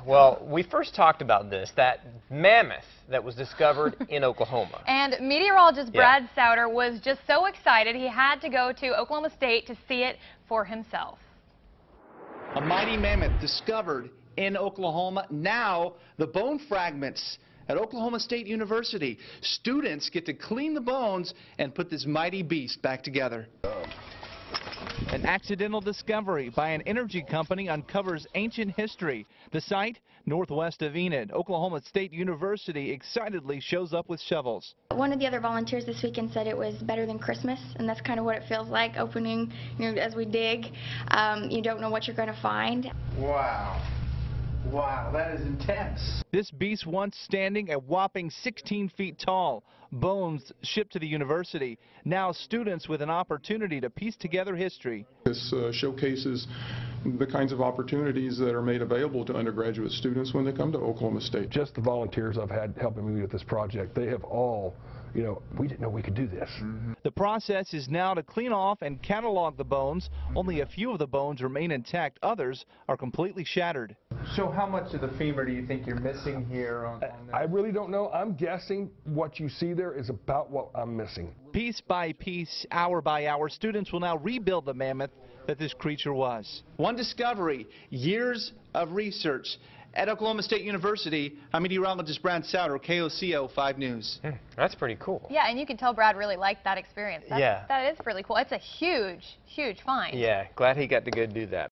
Well, we first talked about this, that mammoth that was discovered in Oklahoma. And meteorologist Brad Souter was just so excited he had to go to Oklahoma State to see it for himself. A mighty mammoth discovered in Oklahoma. Now the bone fragments at Oklahoma State University. Students get to clean the bones and put this mighty beast back together. An accidental discovery by an energy company uncovers ancient history. The site, northwest of Enid, Oklahoma State University excitedly shows up with shovels. One of the other volunteers this weekend said it was better than Christmas, and that's kind of what it feels like opening, as we dig. You don't know what you're going to find. Wow. Wow, that is intense. This beast once standing a whopping 16 feet tall. Bones shipped to the university. Now students with an opportunity to piece together history. This showcases the kinds of opportunities that are made available to undergraduate students when they come to Oklahoma State. Just the volunteers I've had helping me with this project, they have all, we didn't know we could do this. The process is now to clean off and catalog the bones. Only a few of the bones remain intact. Others are completely shattered. So how much of the femur do you think you're missing here on this? I really don't know. I'm guessing what you see there is about what I'm missing. Piece by piece, hour by hour, students will now rebuild the mammoth that this creature was. One discovery, years of research. At Oklahoma State University, I'm meteorologist Brad Souter, KOCO 5 News. That's pretty cool. Yeah, and you can tell Brad really liked that experience. That is really cool. It's a huge, huge find. Yeah, glad he got to go do that.